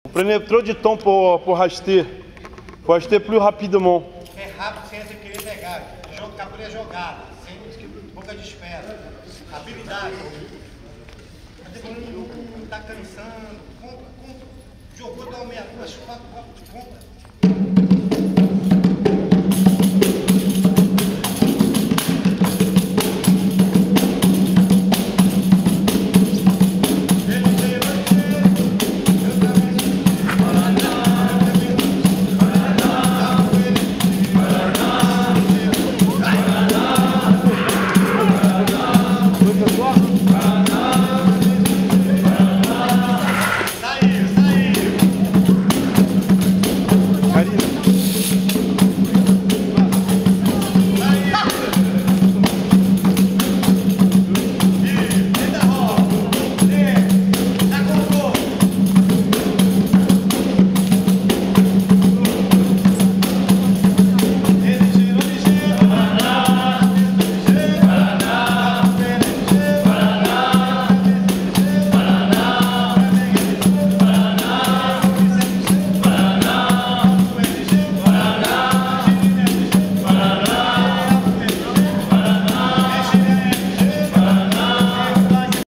Prenez trop de temps pour racheter. Faut acheter plus rapidement. É rápido sem você querer pegar. Captura é jogada, sem boca de espera. Habilidade. Tá cansando. Compra. Jogou, dá uma meia, duas, quatro, compra.